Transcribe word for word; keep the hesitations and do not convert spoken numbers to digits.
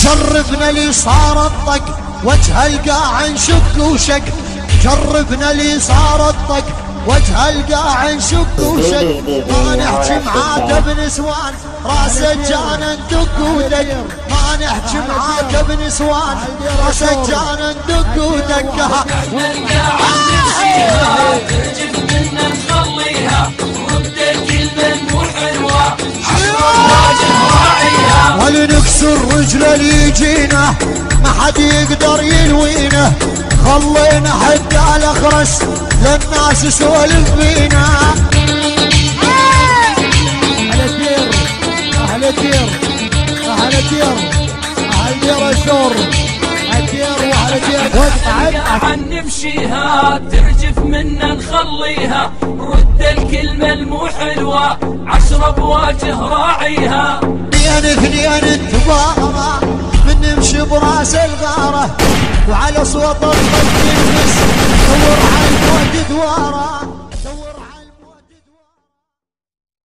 جربنا لي صار الطق وجه القاع نشق وشق، جربنا لي صار الطق وجه القاع نشق وشق، ما نحكي معاك بنسوان راسه جانا ندق ودق، ما نحكي معاك بنسوان راسه جانا ندق ودق. ترجف منا نخليها ورد الكلمة مو حلوة ولنكسر رجل اللي يجينا ما حد يقدر يلوينا، خلينا حتى الاخرس للناس سولف بينا. اهل دير اهل دير اهل دير اهل دير الشور الدير واهل دير وقعد نمشيها ترجف منا نخليها رد الكلمة المو حلوة عشرة بواجه راعيها. اثنين اثنين التبارة من نمشي براس الغارة وعلى صوت الطق